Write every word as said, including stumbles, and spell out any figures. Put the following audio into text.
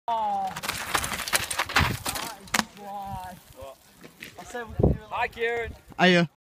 Oh. That is fly. What? I said we could do it. Hi, Kieran. Hiya.